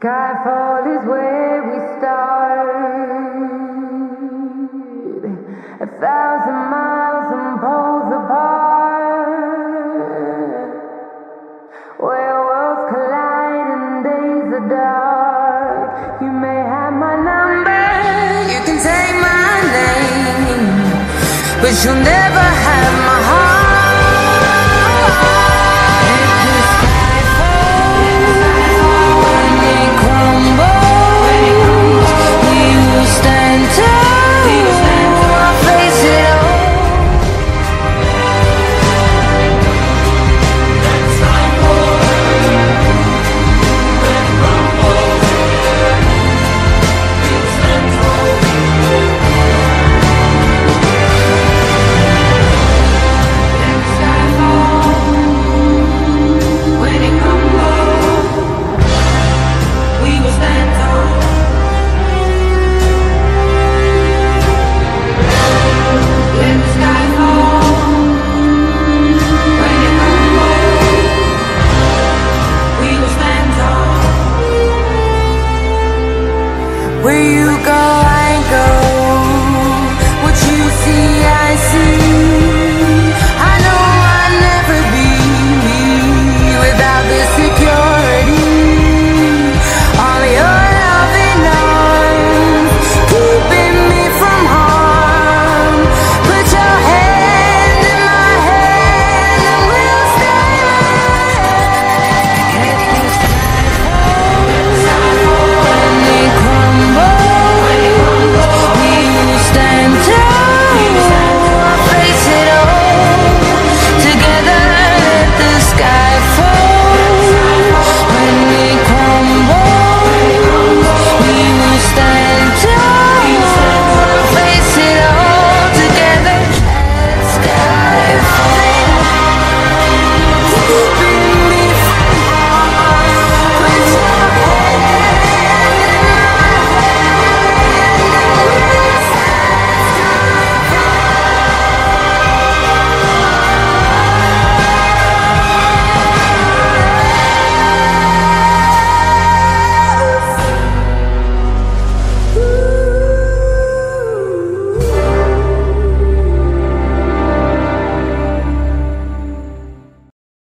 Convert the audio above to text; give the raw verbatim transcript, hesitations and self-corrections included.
Skyfall is where we start, a thousand miles and poles apart, where worlds collide and days are dark. You may have my number, you can take my name, but you'll never have my heart. Where you go?